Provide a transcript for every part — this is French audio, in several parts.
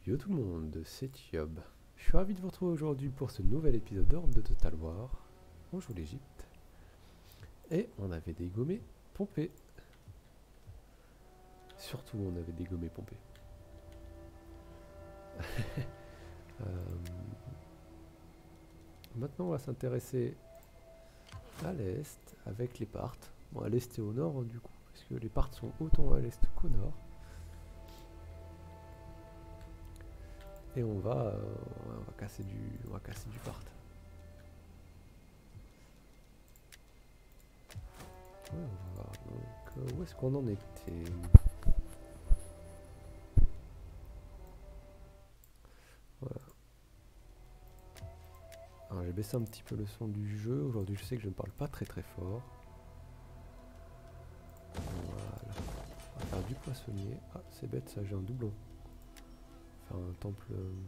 Yo tout le monde, c'est Thiob. Je suis ravi de vous retrouver aujourd'hui pour ce nouvel épisode d'Horde de Total War. On joue l'Egypte. Et on avait dégommé Pompée. Surtout on avait dégommé Pompée. Maintenant on va s'intéresser à l'Est avec les Parthes. Bon, à l'Est et au Nord du coup, parce que les Parthes sont autant à l'Est qu'au Nord. Et on va casser du Parthes. Ouais, on va voir. Donc, où est-ce qu'on en était? Voilà. Alors j'ai baissé un petit peu le son du jeu. Aujourd'hui je sais que je ne parle pas très fort. Voilà. On va faire du poissonnier. Ah c'est bête ça, j'ai un doublon. Faire un temple...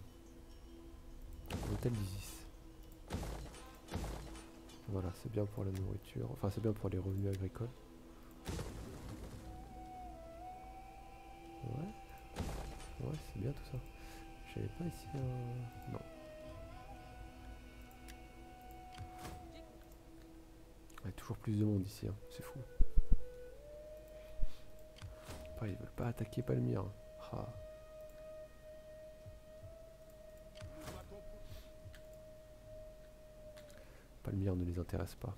hôtel d'Isis. Voilà, c'est bien pour la nourriture. Enfin c'est bien pour les revenus agricoles. Ouais. Ouais c'est bien tout ça. J'avais pas ici un... Non. Il y a toujours plus de monde ici, hein. C'est fou. Après, ils veulent pas attaquer Palmyre. Ah. Palmyre ne les intéresse pas.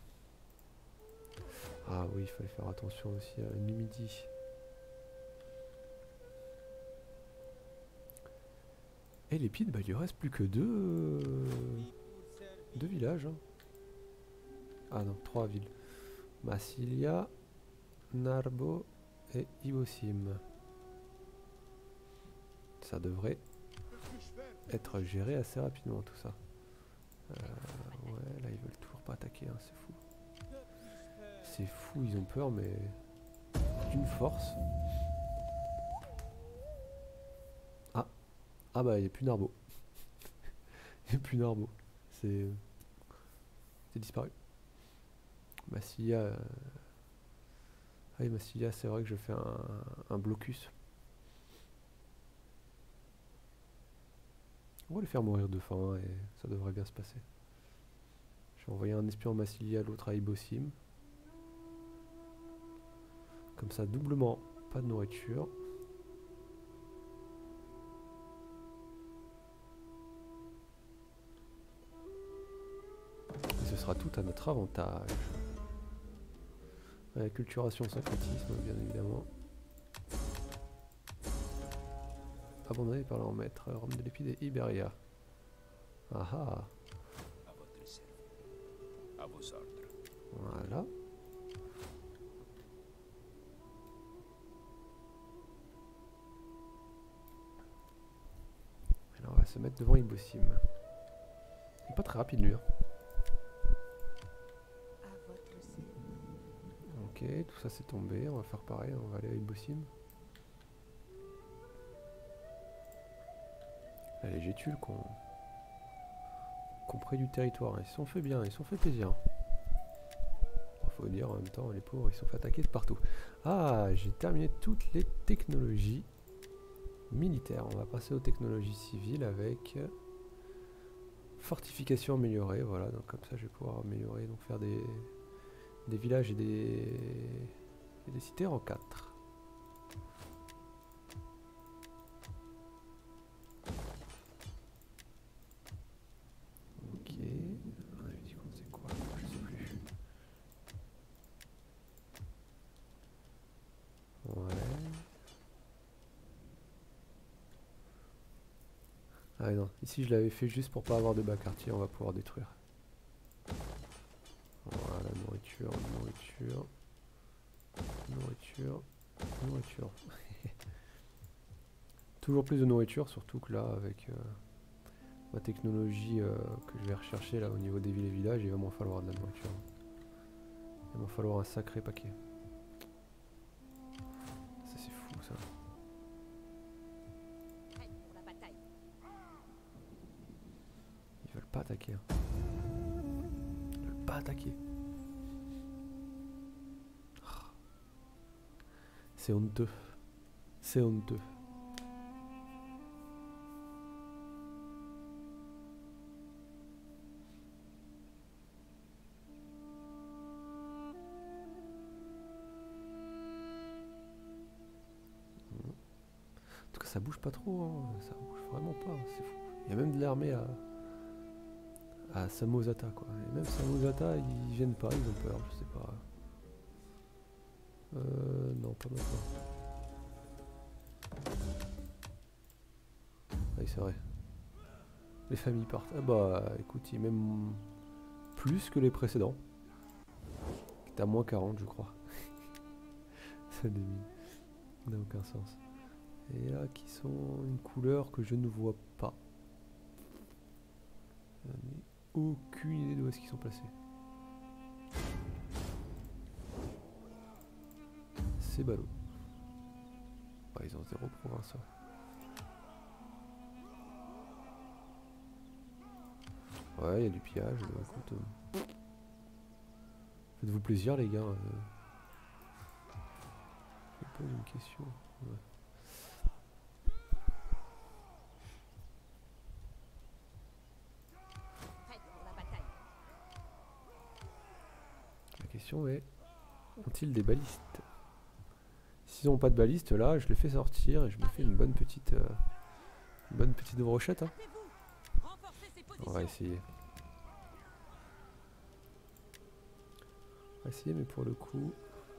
Ah oui, il fallait faire attention aussi à Numidie. Et l'Épide, bah il lui reste plus que deux villages. Hein. Ah non, 3 villes. Massilia, Narbo et Ibosim. Ça devrait être géré assez rapidement tout ça. Ouais, là ils veulent toujours pas attaquer, hein, c'est fou. C'est fou, ils ont peur, mais d'une force. Ah bah il n'y a plus Narbo. Il n'y a plus Narbo. C'est disparu. Massilia. Ah oui, Massilia, c'est vrai que je fais un blocus. On va les faire mourir de faim et ça devrait bien se passer. Je vais envoyer un espion à Massilia, l'autre à Ibosim. Comme ça, doublement, pas de nourriture. Et ce sera tout à notre avantage. La culturation syncrétisme, bien évidemment. Abandonné par leur maître, Rome de l'Épide et Iberia. Ah ah. À votre service. À vos ordres. Voilà. Alors on va se mettre devant Ibosim. Il est pas très rapide lui. Hein. Ok, tout ça c'est tombé. On va faire pareil. On va aller à Ibosim. Là, les Gétules qu'on pris du territoire. Ils se sont fait bien, ils se sont fait plaisir. Faut dire en même temps, les pauvres, ils se sont fait attaquer de partout. Ah, j'ai terminé toutes les technologies militaires. On va passer aux technologies civiles avec fortification améliorée. Voilà, donc comme ça, je vais pouvoir améliorer, donc faire des villages et des cités en 4. Ok. On avait dit qu'on sait quoi? Je sais plus. Ouais. Ah non, ici je l'avais fait juste pour pas avoir de bas quartier, on va pouvoir détruire. Voilà, nourriture, nourriture, nourriture, nourriture. Toujours plus de nourriture, surtout que là, avec ma technologie que je vais rechercher là au niveau des villes et villages, il va m'en falloir de la nourriture. Il va m'en falloir un sacré paquet. Ça c'est fou ça. Ils veulent pas attaquer. Hein. Ils veulent pas attaquer. C'est honteux. C'est honteux. ça bouge pas trop, hein. Ça bouge vraiment pas, c'est fou. Il y a même de l'armée à Samosata, quoi. Et même Samosata, ils viennent pas, ils ont peur, je sais pas. Non, pas maintenant. Oui, c'est vrai. Les familles partent. Ah bah, écoute, il est même plus que les précédents. Qui était à moins 40, je crois. Ça n'a aucun sens. Et là, qui sont une couleur que je ne vois pas. Je n'ai aucune idée d'où est-ce qu'ils sont placés. C'est ballot. Ouais, ils ont 0 province. Ouais, il y a du pillage. Écoute, faites-vous plaisir, les gars. Je me pose une question. Ouais. La question est, ont-ils des balistes? S'ils n'ont pas de baliste, là, je les fais sortir et je me fais une bonne petite brochette. Hein. On va essayer. On va essayer, mais pour le coup...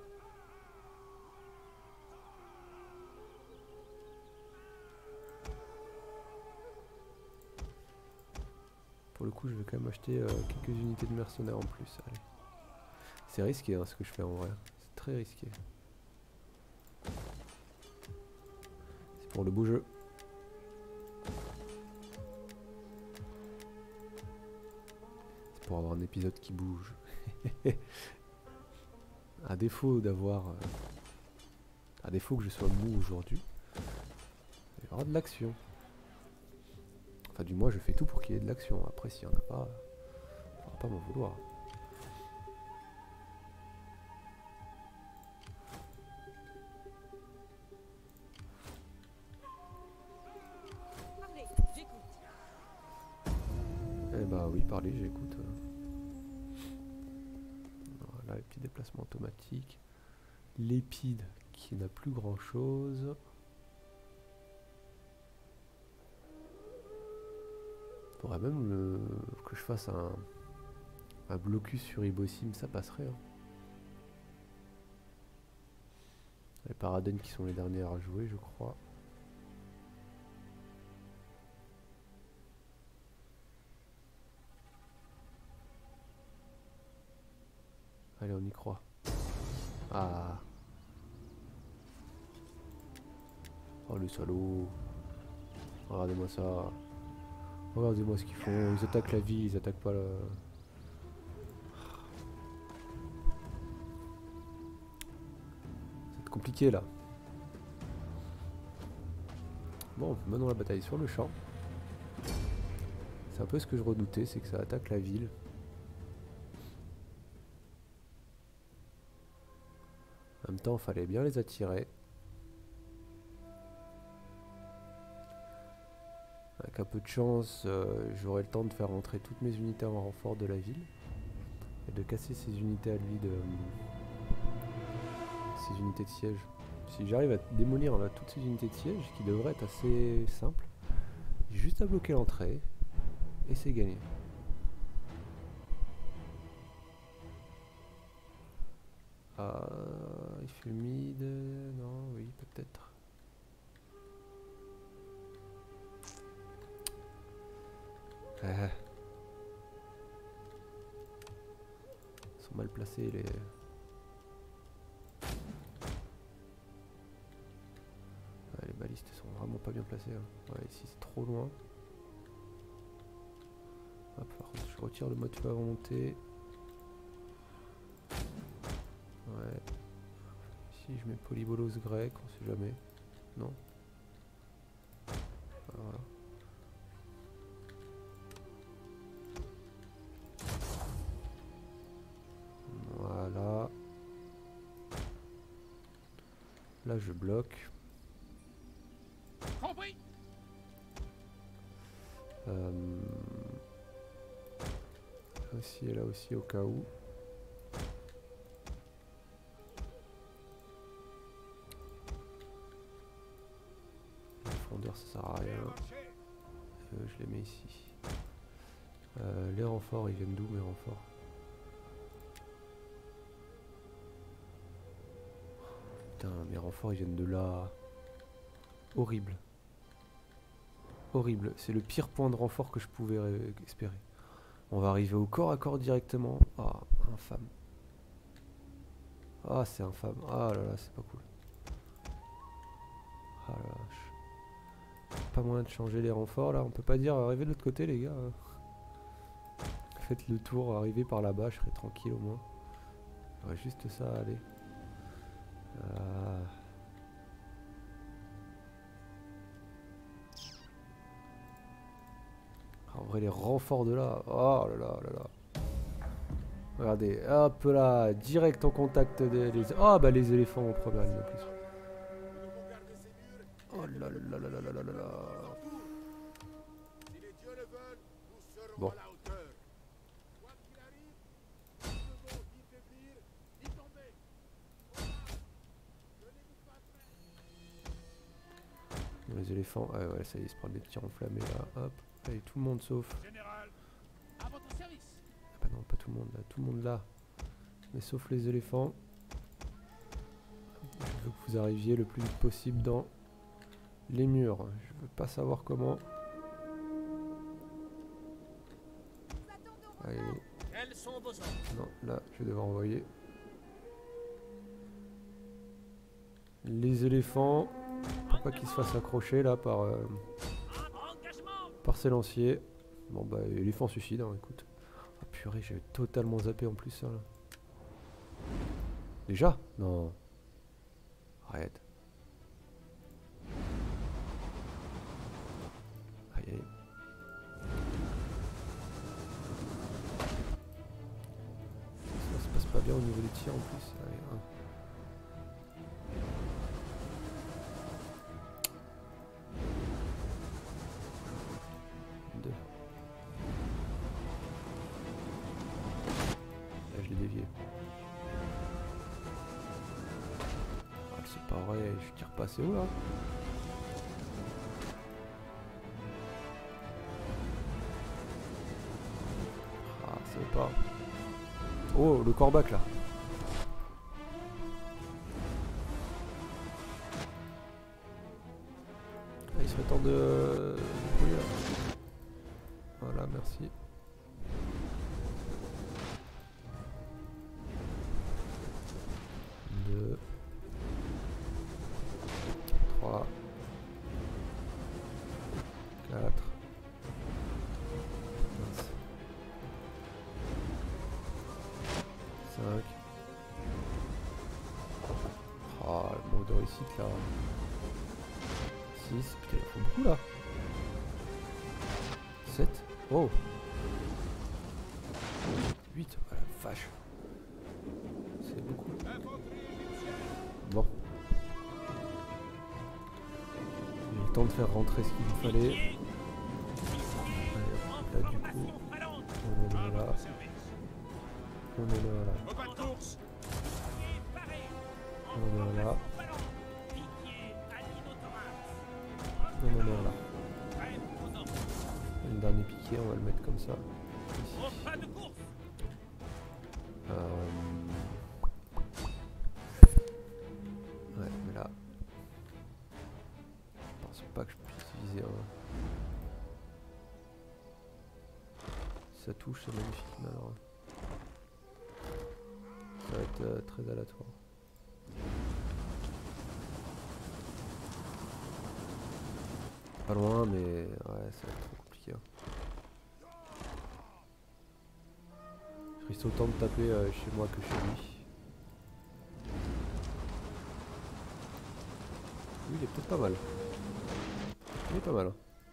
Pour le coup, je vais quand même acheter quelques unités de mercenaires en plus. Allez. C'est risqué hein, ce que je fais en vrai. C'est très risqué. C'est pour le beau jeu. C'est pour avoir un épisode qui bouge. À défaut d'avoir... à défaut que je sois mou aujourd'hui, il y aura de l'action. Enfin du moins je fais tout pour qu'il y ait de l'action. Après s'il n'y en a pas, il ne faudra pas m'en vouloir. Eh bah oui, parlez, j'écoute. Voilà, les petits déplacements automatiques. L'épide qui n'a plus grand chose. Faudrait même que je fasse un blocus sur Ibosim, ça passerait. Hein. Les Paraden qui sont les dernières à jouer, je crois. Allez, on y croit. Ah. Oh le salaud. Regardez-moi ça. Regardez-moi ce qu'ils font. Ils attaquent la ville, ils attaquent pas le... C'est compliqué là. Bon, menons la bataille sur le champ. C'est un peu ce que je redoutais, c'est que ça attaque la ville. En même temps, il fallait bien les attirer. Avec un peu de chance, j'aurai le temps de faire rentrer toutes mes unités en renfort de la ville. Et de casser ces unités à lui de... ces unités de siège. Si j'arrive à démolir toutes ces unités de siège, qui devraient être assez simples, j'ai juste à bloquer l'entrée, et c'est gagné. Il fait mid... non, oui, peut-être. Ils sont mal placés les... les balistes sont vraiment pas bien placés. Hein. Ouais, ici c'est trop loin. Hop, par contre, je retire le mode feu à volonté. Ouais. Ici je mets polybolos grec, on sait jamais. Non. Voilà. Voilà. Là je bloque. Là aussi et là aussi au cas où. Il profondeur ça sert à rien. Je les mets ici. Les renforts ils viennent d'où mes renforts? Putain mes renforts ils viennent de là. Horrible. Horrible. C'est le pire point de renfort que je pouvais espérer. On va arriver au corps à corps directement. Ah, infâme. Ah, c'est infâme. Ah là là, c'est pas cool. Ah là là. Pas moyen de changer les renforts là. On peut pas dire arrivez de l'autre côté, les gars. Faites le tour, arrivez par là-bas, je serai tranquille au moins. J'aurais juste ça à aller. En vrai, les renforts de là. Oh là là là là. Regardez, hop là, direct en contact des. Ah bah les éléphants en première ligne en plus. Oh là là là là là là là là. Bon. Les éléphants, ah ouais, ça y est, ils se prennent des tirs enflammés là, hop. Allez, tout le monde sauf. Ah bah non, pas tout le monde là, tout le monde là. Mais sauf les éléphants. Je veux que vous arriviez le plus vite possible dans les murs. Je veux pas savoir comment. Allez. Non, là, je vais devoir envoyer les éléphants. Pour pas qu'ils se fassent accrocher là par ces lanciers. Bon bah éléphant suicide hein, écoute. Ah purée, j'ai totalement zappé en plus ça là. Déjà? Non. Arrête. Aïe aïe. Ça se passe pas bien au niveau des tirs en plus. Allez, hein. C'est pas vrai, je tire pas assez haut là. Ah, c'est pas. Oh, le corbac là. Ah, il serait temps de brûler là. Voilà, merci. 2 3 4 5. Oh, le mot de réussite là. 6, putain, il faut beaucoup là. 7, oh 8, oh, la vache. C'est beaucoup. Bon. J'ai eu le temps de faire rentrer ce qu'il me fallait. Allez, là du coup, on est là. On est là. On est là. On est là. Le dernier piqué, on va le mettre comme ça. Ici. Ouais, mais là, je pense pas que je puisse viser un. Ça touche, c'est magnifique, mais alors. Ça va être très aléatoire. Pas loin, mais ouais, ça va être trop compliqué. Hein. Je risque autant de taper chez moi que chez lui. Lui, il est peut-être pas mal. Il est pas mal. Hein.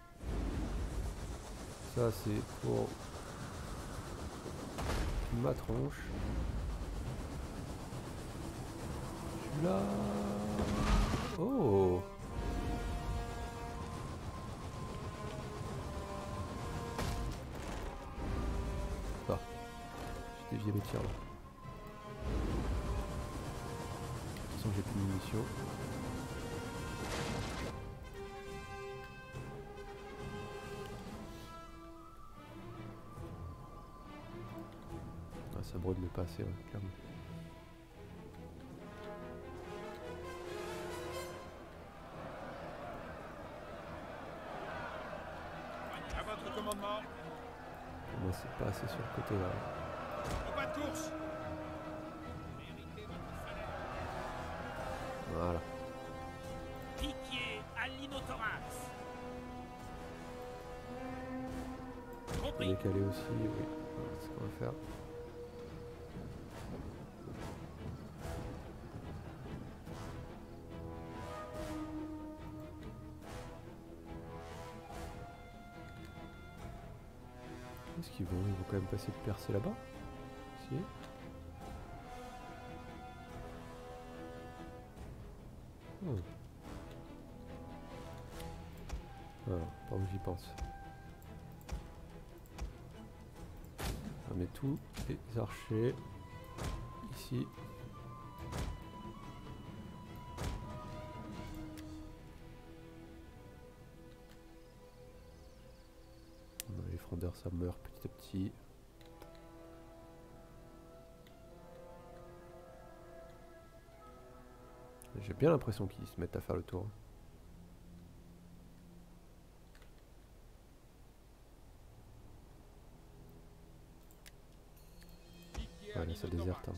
Ça, c'est pour ma tronche. Je suis là. Oh! Ah. J'ai dévié le tir là. De toute façon, j'ai plus de munitions. ça brûle mais pas assez, ouais, clairement. À votre commandement. Pour moi c'est pas assez sur le côté là. Au pas de course. Voilà. Piquier à l'inothorax. Je peux Compris. décaler aussi, oui. Voilà, c'est ce qu'on va faire. Est-ce qu'ils vont quand même passer de percer là-bas? Si. Hmm. Voilà, pas où j'y pense. On met tous les archers ici. Les frondeurs ça meurt petit à petit. J'ai bien l'impression qu'ils se mettent à faire le tour. Ouais, là ça déserte. Hein.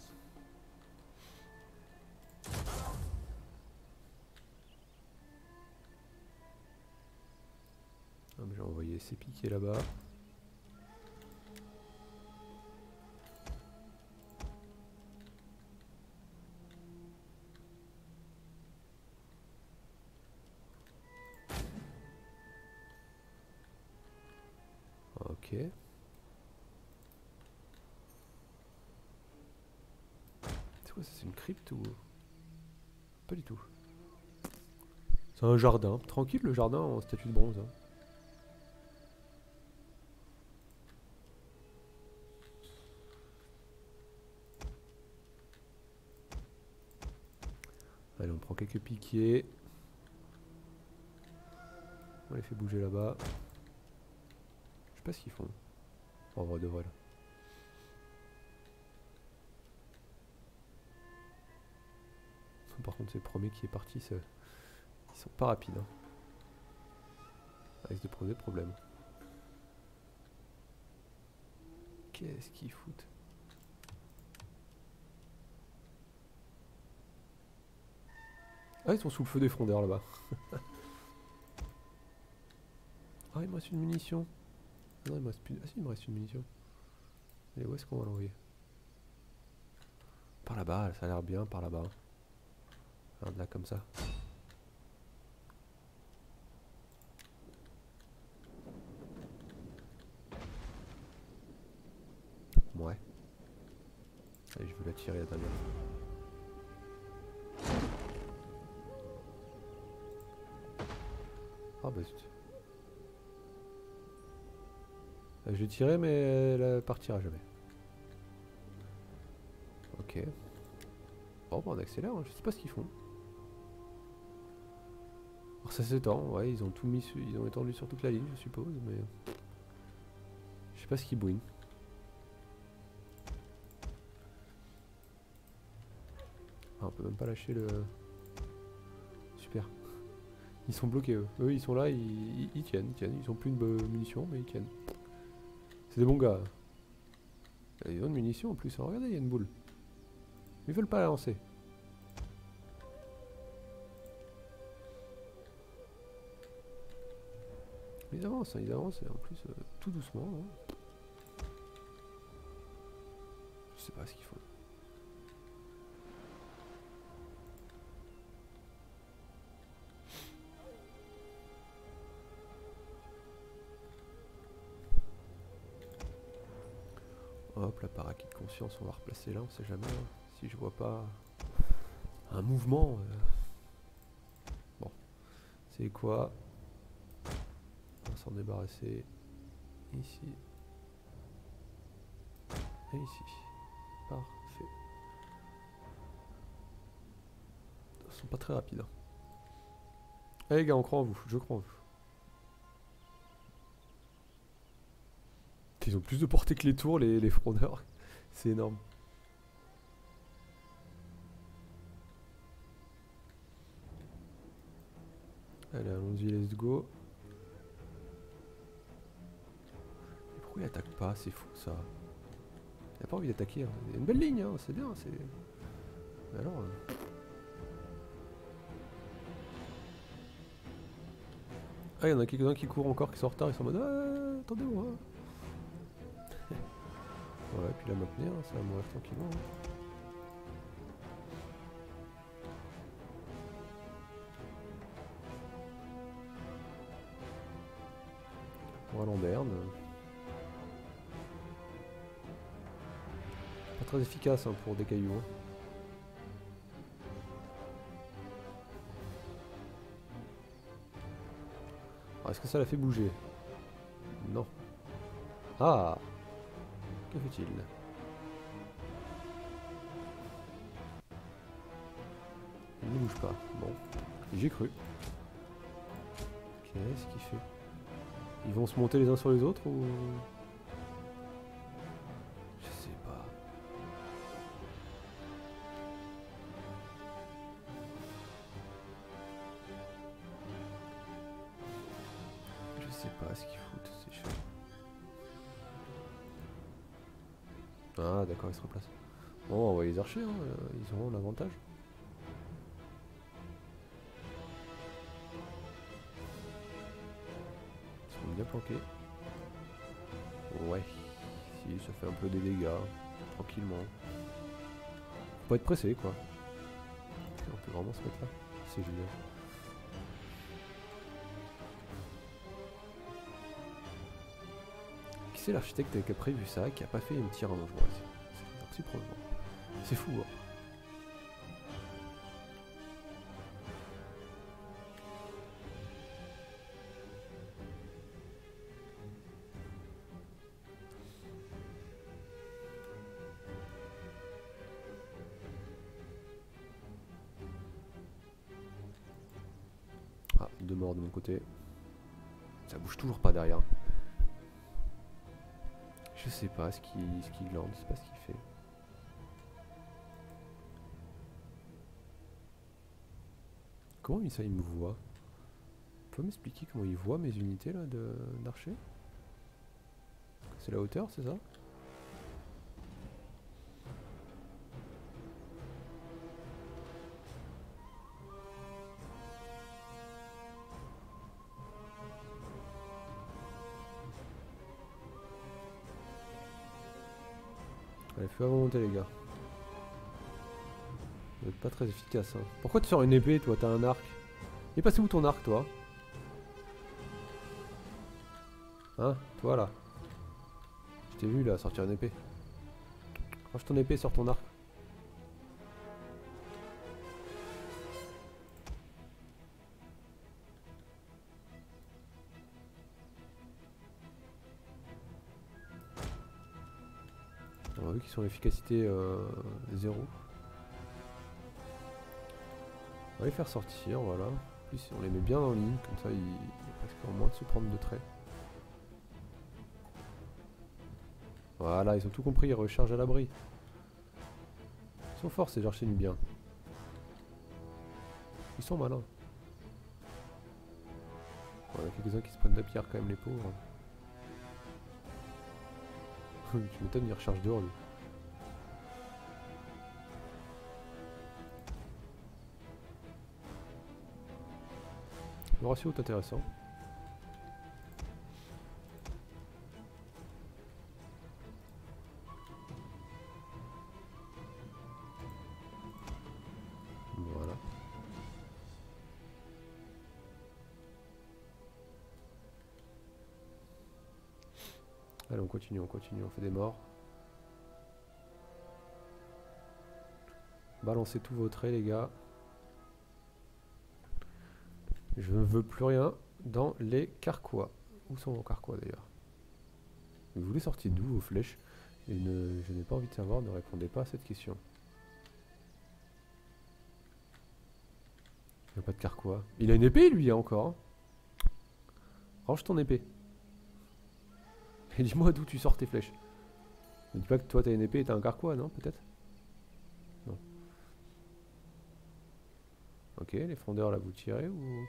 Ah, j'ai envoyé ces piquets là-bas. Ok. C'est quoi ça? C'est une crypte ou... Pas du tout. C'est un jardin. Tranquille le jardin en statue de bronze. Hein. Allez, on prend quelques piquiers. On les fait bouger là-bas. Je sais pas ce qu'ils font. En vrai de vrai là. Par contre, c'est le premier qui est parti. Ils sont pas rapides. Hein. Ça risque de poser problème. Qu'est-ce qu'ils foutent? Ah, ils sont sous le feu des frondeurs là-bas. Ah, il me reste une munition. Non, il me reste plus. Ah, si, il me reste une munition. Et où est-ce qu'on va l'envoyer? Par là-bas, ça a l'air bien, par là-bas. Regarde là, comme ça. Ouais. Allez, je veux la tirer la dernière fois. Ah bah zut. Je l'ai tiré mais elle partira jamais. Ok. Bon bah on accélère, hein. Je sais pas ce qu'ils font. Alors ça s'étend, ouais, ils ont tout mis, ils ont étendu sur toute la ligne je suppose, mais... Je sais pas ce qu'ils bouinent. Ah, on peut même pas lâcher le... Super. Ils sont bloqués eux. Eux ils sont là, ils tiennent, ils ont plus de munitions mais ils tiennent. C'est des bons gars. Ils ont de munitions en plus, hein. Regardez, il y a une boule. Ils veulent pas la lancer. Ils avancent et en plus tout doucement. Hein. Je sais pas ce qu'il faut. Hop, la paraquet de conscience, on va replacer là, on sait jamais. Hein. Si je vois pas un mouvement. Bon, c'est quoi? On va s'en débarrasser ici et ici. Parfait. Ils sont pas très rapides. Hein. Allez les gars, on croit en vous, je crois en vous. Ils ont plus de portée que les tours, les frondeurs. C'est énorme. Allez, allons-y, let's go. Mais pourquoi il attaque pas? C'est fou ça. Il a pas envie d'attaquer. Hein. Il y a une belle ligne, hein. C'est bien. C'est. Mais alors. Ah, il y en a quelques-uns qui courent encore, qui sont en retard, ils sont en mode ah, attendez-moi. Ouais, puis la maintenir, hein, ça va mourir tranquillement. Hein. On va Lamberne. Pas très efficace hein, pour des cailloux. Hein. Est-ce que ça l'a fait bouger? Non. Ah! Que fait-il? Il ne bouge pas. Bon. J'ai cru. Qu'est-ce qu'il fait? Ils vont se monter les uns sur les autres ou... Je sais pas. Je sais pas ce qu'ils foutent, c'est chaud. Ah d'accord, ils se replacent. Bon, on va envoyer les archers, hein, ils auront l'avantage. Ils sont bien planqués. Ouais, si ça fait un peu des dégâts, tranquillement. Faut pas être pressé quoi. On peut vraiment se mettre là, c'est génial. Qui c'est l'architecte qui a prévu ça, qui a pas fait un petit rallongement ici? C'est un petit problème. C'est fou hein. Ah, deux morts de mon côté. Ça bouge toujours pas derrière. Je sais pas ce qu'il glande, je sais pas ce qu'il fait. Comment ça il me voit? Tu peux m'expliquer comment il voit mes unités là d'archer? C'est la hauteur, c'est ça? Allez, feu à volonté les gars. Vous êtes pas très efficace hein. Pourquoi tu sors une épée toi? T'as un arc. Il est passé où ton arc toi? Hein? Toi là? Je t'ai vu là sortir une épée. Range ton épée, sors ton arc. On a vu qu'ils sont efficacité 0. On va les faire sortir, voilà. En plus on les met bien en ligne, comme ça il est presque en moins de se prendre de traits. Voilà, ils ont tout compris, ils rechargent à l'abri. Ils sont forts ces archers nubiens. Ils sont malins. Bon, il y a quelques-uns qui se prennent de la pierre quand même les pauvres. Tu m'étonnes, il recharge dehors lui. Le ratio est intéressant. Voilà. Allez, on continue, on fait des morts. Balancez tous vos traits les gars. Je ne veux plus rien dans les carquois. Où sont vos carquois d'ailleurs? Vous les sortez d'où vos flèches? Et je n'ai pas envie de savoir, ne répondez pas à cette question. Il n'y a pas de carquois. Il a une épée lui hein, encore. Hein. Range ton épée. Et dis-moi d'où tu sors tes flèches. Ne dis pas que toi t'as une épée et t'as un carquois, non? Peut-être? Non. Ok, les frondeurs là vous tirez ou...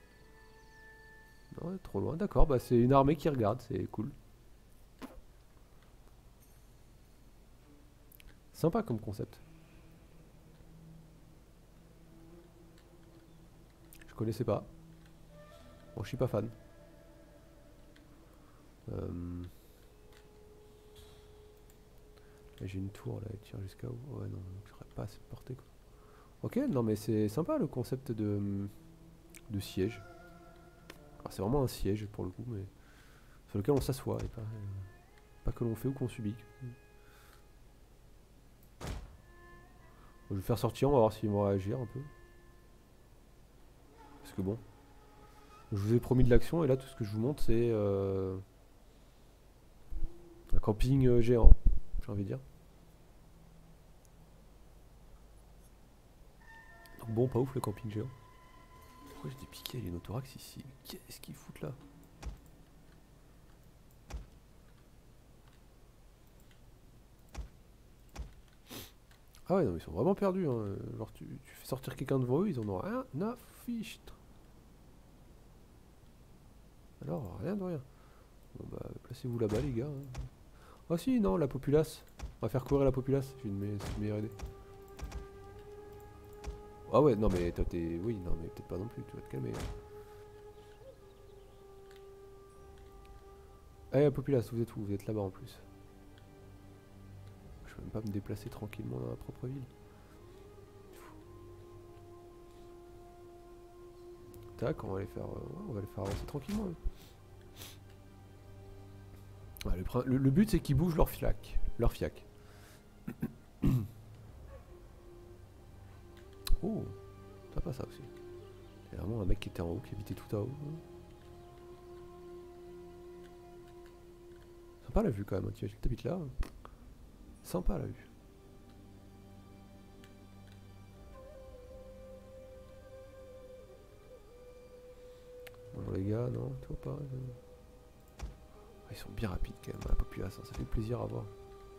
Non, trop loin, d'accord, bah c'est une armée qui regarde, c'est cool. Sympa comme concept. Je connaissais pas. Bon, je suis pas fan. J'ai une tour là, elle tire jusqu'à où? Ouais, non, j'aurais pas assez de portée quoi. Ok, non mais c'est sympa le concept de siège. C'est vraiment un siège pour le coup, mais sur lequel on s'assoit et pas que l'on fait ou qu'on subit. Je vais faire sortir, on va voir s'ils vont réagir un peu. Parce que bon, je vous ai promis de l'action et là tout ce que je vous montre c'est un camping géant, j'ai envie de dire. Donc bon, pas ouf le camping géant. Pourquoi j'ai des piquets à l'inothorax ici? Qu'est-ce qu'ils foutent là? Ah ouais, non, ils sont vraiment perdus. Hein. Genre, tu fais sortir quelqu'un devant eux, ils en ont rien à fichtre. Alors, rien de rien. Bon bah, placez-vous là-bas, les gars. Hein. Ah si, non, la populace. On va faire courir la populace, c'est une meilleure idée. Ah ouais, non mais toi t'es... Oui, non mais peut-être pas non plus, tu vas te calmer. Allez, la populace, vous êtes où? Vous êtes là-bas en plus. Je peux même pas me déplacer tranquillement dans ma propre ville. Tac, on va les faire avancer tranquillement. Ouais, le but c'est qu'ils bougent leur fiac. Oh, t'as pas ça aussi. C'est vraiment un mec qui était en haut, qui habitait tout à haut. Sympa la vue quand même, tu habites là. Sympa la vue. Bon les gars, non, toi pas. Ils sont bien rapides quand même, la population, ça fait plaisir à voir.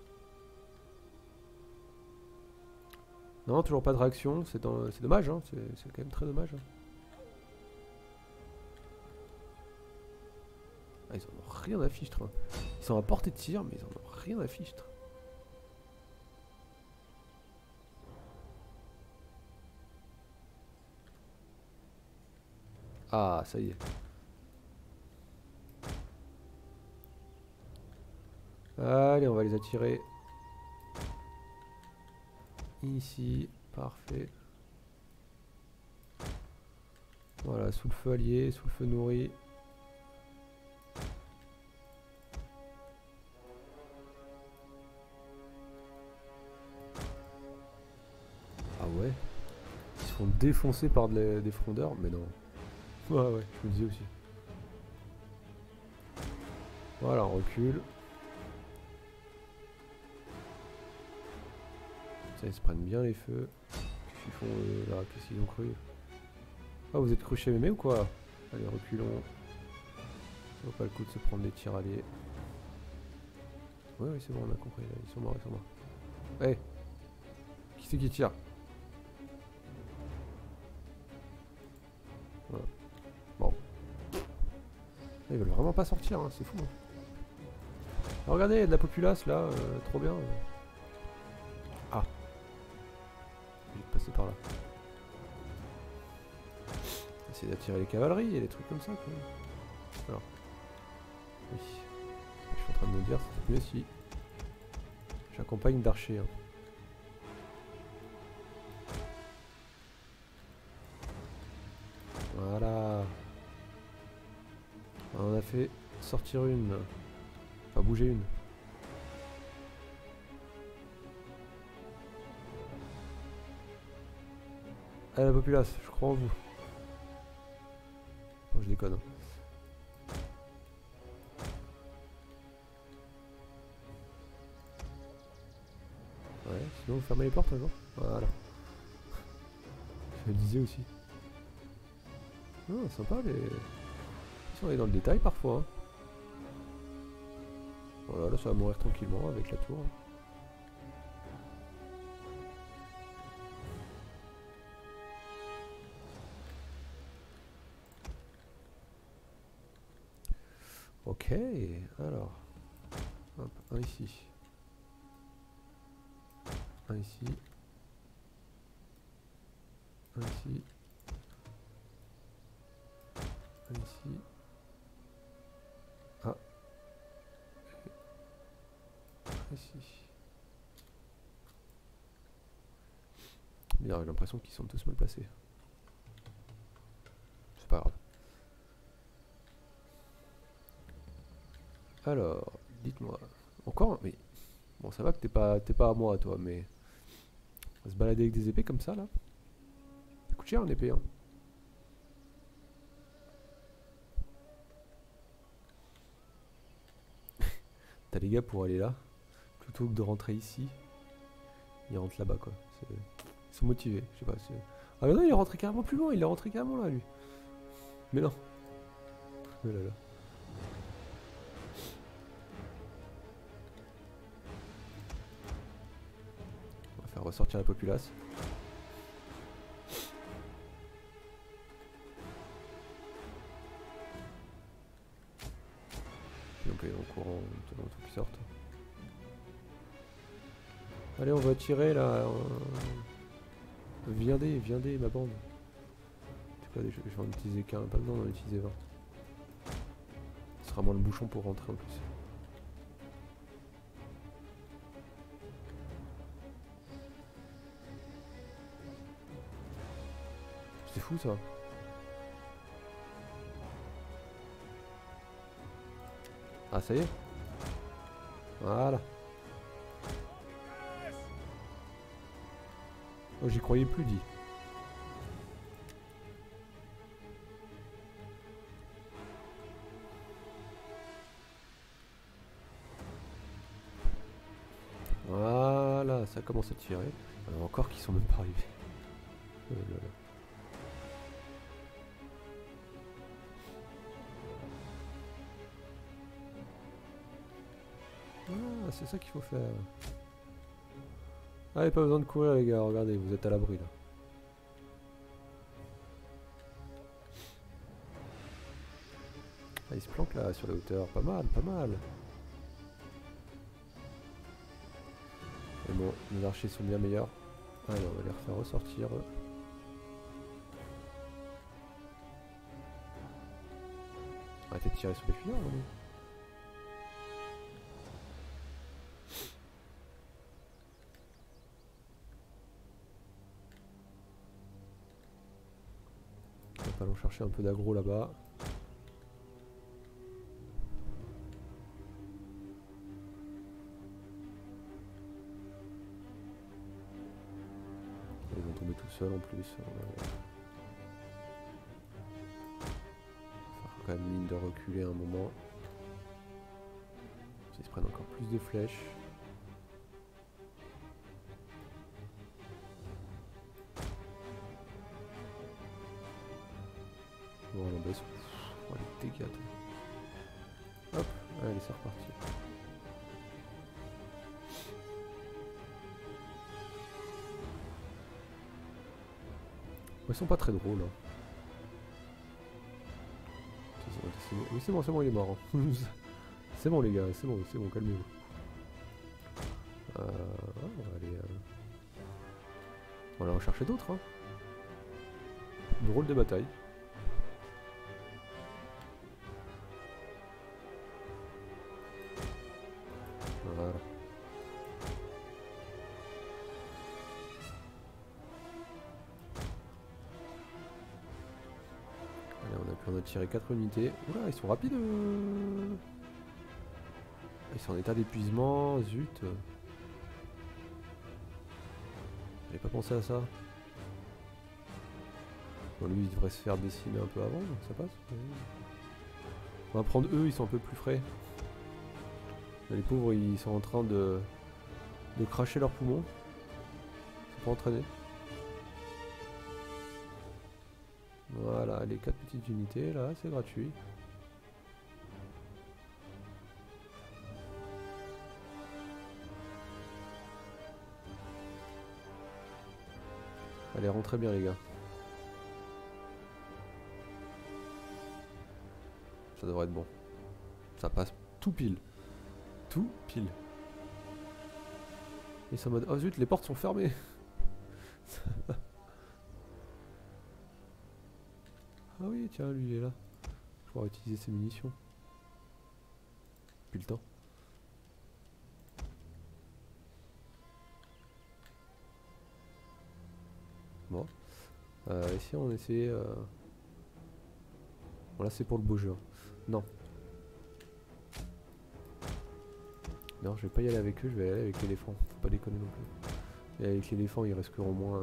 Non, toujours pas de réaction, c'est dommage, hein, c'est quand même très dommage. Hein. Ah, ils en ont rien à fichtre. Hein. Ils sont à portée de tir, mais ils en ont rien à fichtre. Ah, ça y est. Allez, on va les attirer. Ici, parfait. Voilà, sous le feu allié, sous le feu nourri. Ah ouais. Ils se font défoncer par des frondeurs, mais non. Ouais, je me disais aussi. Voilà, on recule. Ça, ils se prennent bien les feux. Qu'est-ce qu'ils font là? Qu'est-ce qu'ils ont cru? Ah, vous êtes cru chez Mémé ou quoi? Allez, reculons. Ça vaut pas le coup de se prendre des tirs alliés. Ouais, c'est bon, on a compris. Là. Ils sont morts, Eh! Qui c'est qui tire? Voilà. Bon. Ils veulent vraiment pas sortir, hein, c'est fou. Hein. Alors, regardez, il y a de la populace là, trop bien. Ah. Je vais passer par là. Essayer d'attirer les cavaleries et des trucs comme ça. Quoi. Alors. Oui. Je suis en train de me dire, c'est mieux si j'accompagne d'archers. Hein. Voilà. On a fait sortir une. Enfin, bouger une. Allez la populace, je crois en vous. Oh, je déconne. Ouais, sinon vous fermez les portes un jour. Voilà. Je le disais aussi. Ah, sympa les... Ils sont allés dans le détail parfois. Hein. Voilà, là ça va mourir tranquillement avec la tour. Ok, alors. Hop, un ici. Un ici. Un ici. Un ici. Ah. Un ici. Bien, j'ai l'impression qu'ils sont tous mal placés. C'est pas grave. Alors, dites-moi. Encore. Mais. Bon, ça va que t'es pas à moi, toi, mais. On va se balader avec des épées comme ça, là. Ça coûte cher, une épée, hein. T'as les gars pour aller là. Plutôt que de rentrer ici. Ils rentrent là-bas, quoi. Ils sont motivés, je sais pas. Ah, mais non, il est rentré carrément plus loin. Il est rentré carrément là, lui. Mais non. Oh là là. On va faire ressortir la populace. Donc ils vont courant, tout qui sortent. Allez, on va tirer là. Viendez, ma bande. C'est quoi, je vais en utiliser qu'un, pas besoin d'en utiliser 20. Ce sera moins le bouchon pour rentrer en plus. C'est fou ça. Ah, ça y est. Voilà. Oh, j'y croyais plus, dit. Voilà, ça commence à tirer. Il y en a encore qui sont même pas arrivés. Oh là là. Ah, c'est ça qu'il faut faire. Allez, pas besoin de courir les gars, regardez, vous êtes à l'abri là. Ah, il se planque là sur la hauteur, pas mal, pas mal. Mais bon, les archers sont bien meilleurs. Allez, on va les refaire ressortir. Arrêtez de tirer sur les fuyards, on est. Allons chercher un peu d'aggro là-bas. Ils vont tomber tout seuls en plus. Il va falloir quand même mine de reculer un moment. Ils se prennent encore plus de flèches. Bon, on baisse. Oh, les dégâts. Hop, allez, c'est reparti. Ils sont pas très drôles. Hein. Oui, c'est bon, il est mort. Hein. C'est bon, les gars, c'est bon, calmez-vous. On va aller. On va en chercher d'autres. Hein. Drôle de bataille. Voilà. Allez, on a tiré 4 unités. Oula, ils sont rapides. Ils sont en état d'épuisement. Zut. J'avais pas pensé à ça. Bon, lui, il devrait se faire décimer un peu avant, donc ça passe. On va prendre eux, ils sont un peu plus frais. Les pauvres, ils sont en train de cracher leurs poumons. Ils sont pas entraînés. Voilà, les 4 petites unités, là, c'est gratuit. Allez, rentrez bien les gars. Ça devrait être bon. Ça passe tout pile. Tout pile. Ils sont en mode, oh zut, les portes sont fermées. Ah oui, tiens, lui il est là. Je pourrais utiliser ses munitions. Plus le temps. Bon. Ici on essaie... Bon là c'est pour le beau jeu. Hein. Non. Non, je vais pas y aller avec eux, je vais y aller avec l'éléphant. Faut pas déconner non plus. Et avec l'éléphant, ils risqueront moins...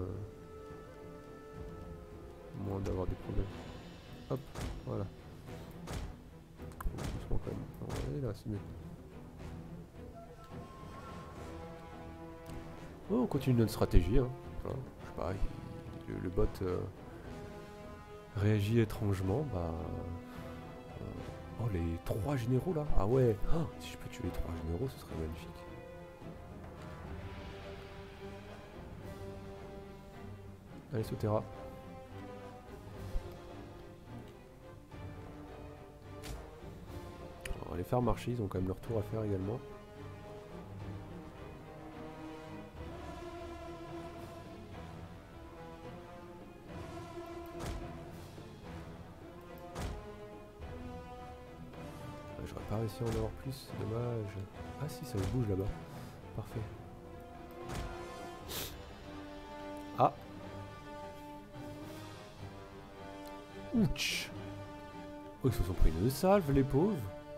moins d'avoir des problèmes. Hop, voilà. Doucement quand même. On va aller là, c'est mieux. Oh, on continue notre stratégie. Hein. Voilà. Je sais pas, le bot réagit étrangement. Bah... oh, les 3 généraux là. Ah ouais. Oh, si je peux tuer les 3 généraux, ce serait magnifique. Allez, Sotera. On va les faire marcher, ils ont quand même leur tour à faire également. J'aurais pas réussi à en avoir plus, c'est dommage. Ah si, ça bouge là-bas. Parfait. Ah. Ouch. Oh, ils se sont pris une salve, les pauvres.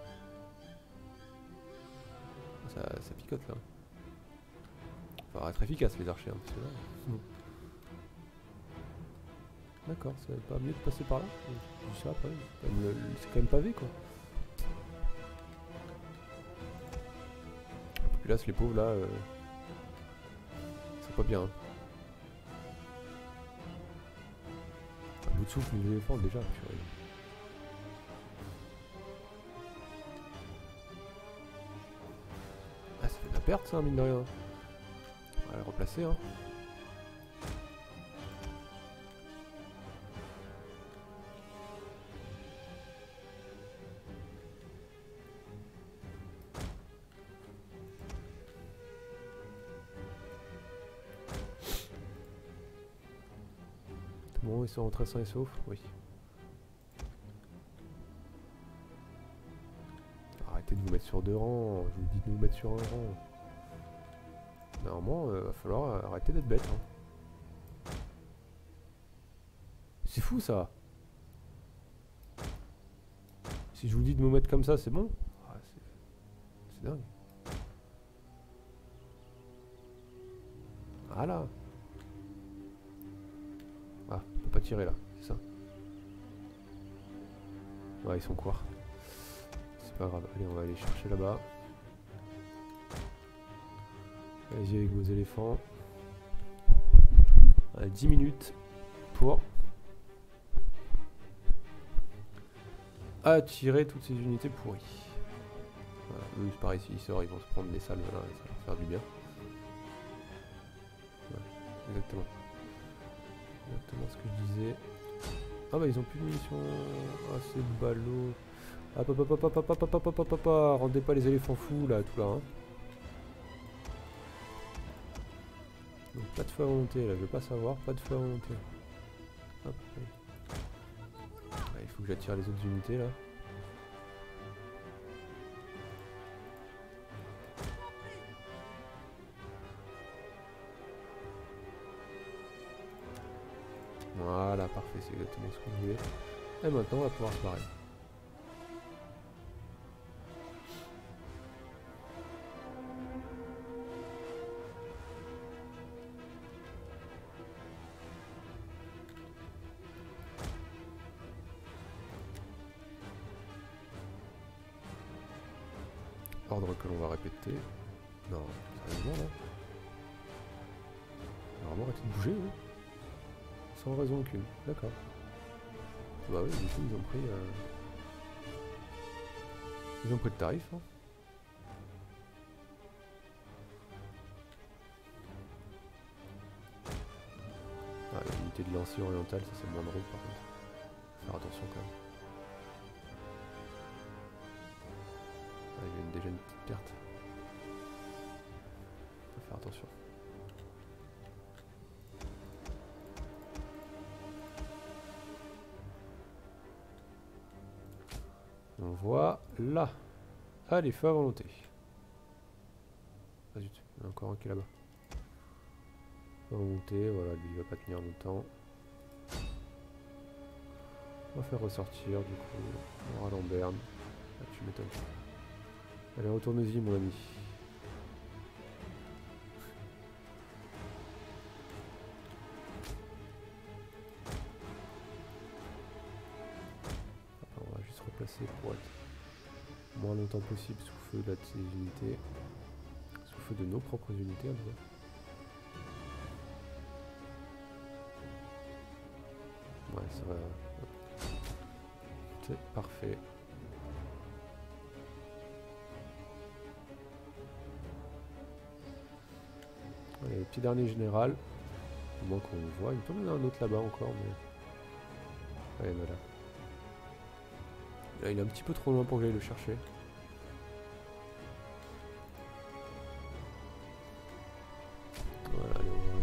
Ça picote là. Faut être efficace les archers, hein, parce que là... D'accord, ça va pas mieux de passer par là. Je sais pas, après, c'est quand même pavé quoi. Puis là, les pauvres là, c'est pas bien. Hein. Un bout de souffle, les éléphants déjà. Purée. Ah, ça fait de la perte ça, mine de rien. On va les replacer. Hein. Bon, ils sont rentrés sains et saufs, oui. Arrêtez de vous mettre sur 2 rangs, je vous dis de nous mettre sur un rang. Normalement, va falloir arrêter d'être bête. Hein. C'est fou ça. Si je vous dis de me mettre comme ça, c'est bon. Ah, c'est dingue. Voilà. Ah, on peut pas tirer là, c'est ça. Ouais, ils sont quoi? C'est pas grave, allez, on va aller chercher là-bas. Allez-y avec vos éléphants. 10 minutes pour attirer toutes ces unités pourries. Voilà, eux, c'est pareil, s'ils sortent, ils vont se prendre des salves là, et ça va leur faire du bien. Ouais, exactement. Exactement ce que je disais. Ah bah ils ont plus de munitions. Ah c'est ballot. Hop hop hop hop hop hop hop hop hop hop hop. Rendez pas les éléphants fous là, tout là. Hein. Donc pas de feu à volonté là, je veux pas savoir, pas de feu à volonté. Hop. Il faut que j'attire les autres unités là. Voilà, parfait, c'est exactement ce que je voulais. Et maintenant, on va pouvoir se barrer. Ordre que l'on va répéter. Non, sérieusement là. On va vraiment arrêter de bouger, hein. Sans raison aucune, d'accord. Bah oui, du coup ils ont pris le tarif. Hein. Ah, unité de lancier oriental, ça c'est moins drôle par contre. Faut faire attention quand même. Ah, il y a déjà une petite perte. Faut faire attention. On voit là. Allez, feu à volonté. Ah zut, il y en a encore un qui est là-bas. Feu à volonté, voilà, lui il va pas tenir longtemps. On va faire ressortir du coup. On aura Lamberne. Ah, tu m'étonnes. Allez, retourne-y mon ami. On va juste replacer pour être moins longtemps possible sous feu là, de ces unités. Sous feu de nos propres unités en tout cas. Ouais, ça va. C'est parfait. Allez, le petit dernier général. Au moins qu'on le voit. Il me semble qu'il y en a un autre là-bas encore, mais. Ouais, voilà. Là, il est un petit peu trop loin pour que j'aille le chercher. Voilà, allez, on va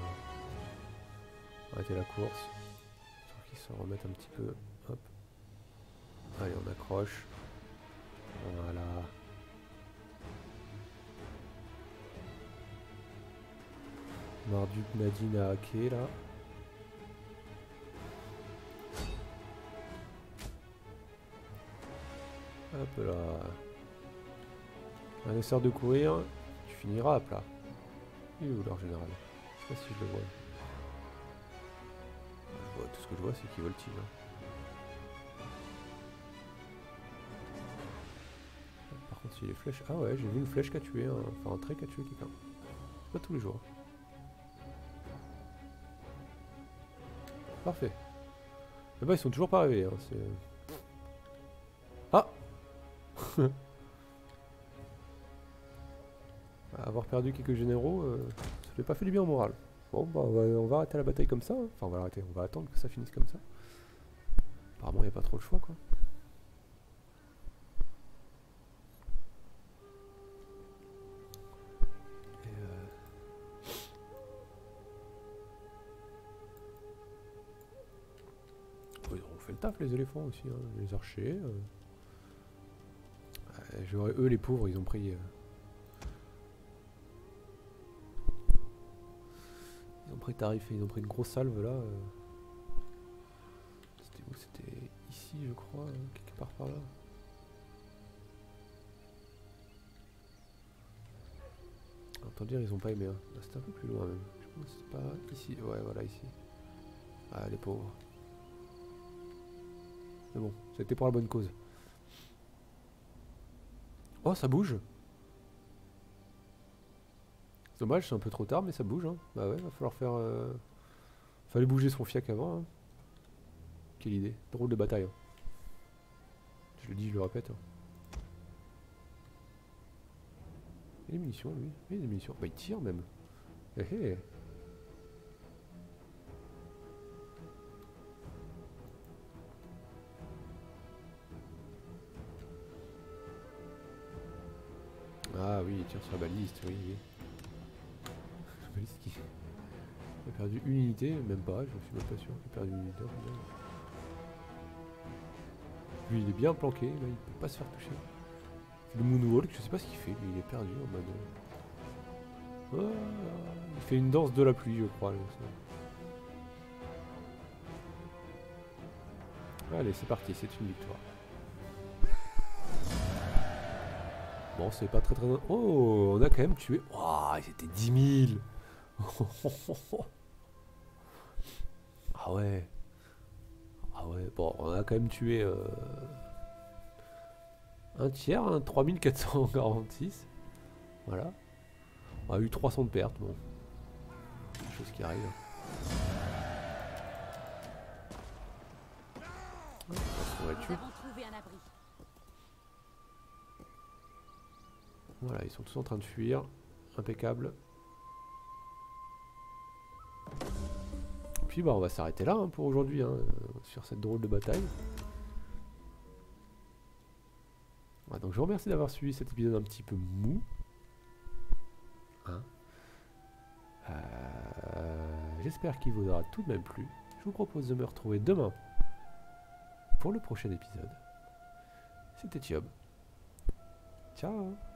arrêter la course. Histoire qu'ils se remettent un petit peu. Hop. Allez, on accroche. Voilà. Marduk Nadine a hacké là. Hop là. Un essai de courir, tu finiras à plat. Il est où leur général? Je sais pas si je le vois. Tout ce que je vois c'est qu'il voltige. Par contre si les flèches... Ah ouais, j'ai vu une flèche qui a tué, enfin un trait qui a tué quelqu'un. Pas tous les jours. Parfait. Mais bah ils sont toujours pas arrivés. Hein, ah. Avoir perdu quelques généraux, ça fait pas fait du bien au moral. Bon bah on va arrêter la bataille comme ça. Hein. Enfin on va arrêter, on va attendre que ça finisse comme ça. Apparemment il n'y a pas trop le choix quoi. Ils ont fait le taf les éléphants aussi, hein. Les archers. Eux les pauvres ils ont pris... Ils ont pris tarif et ils ont pris une grosse salve là. C'était où? C'était ici je crois, quelque part par là. Entends dire ils ont pas aimé. Hein. C'était un peu plus loin même. Je pense que c'est pas ici. Ouais voilà ici. Ah les pauvres. Mais bon, c'était pour la bonne cause. Oh ça bouge. Dommage, c'est un peu trop tard, mais ça bouge. Hein. Bah ouais, va falloir faire... Fallait bouger son fiac avant. Hein. Quelle idée. Drôle de bataille. Hein. Je le dis, je le répète. Hein. Il y a des munitions, lui. Il y a des munitions. Bah il tire même. Hé hé. Ah oui, il tire sur la baliste, oui, oui. Il a perdu une unité, même pas, je suis même pas sûr. Il a perdu une unité. Lui il est bien planqué, là il peut pas se faire toucher. Le moonwalk, je sais pas ce qu'il fait, lui il est perdu en mode... Oh, il fait une danse de la pluie je crois. Là, allez c'est parti, c'est une victoire. Bon c'est pas très... Oh on a quand même tué... Oh c'était 10 000. Ah ouais. Ah ouais, bon, on a quand même tué un tiers, hein, 3446. Voilà. On a eu 300 de pertes, bon. Des choses qui arrivent. On va tuer. Voilà, ils sont tous en train de fuir. Impeccable. puis bah, on va s'arrêter là hein, pour aujourd'hui, hein, sur cette drôle de bataille. Voilà, donc je vous remercie d'avoir suivi cet épisode un petit peu mou. Hein. J'espère qu'il vous aura tout de même plu. Je vous propose de me retrouver demain pour le prochain épisode. C'était Thiob. Ciao.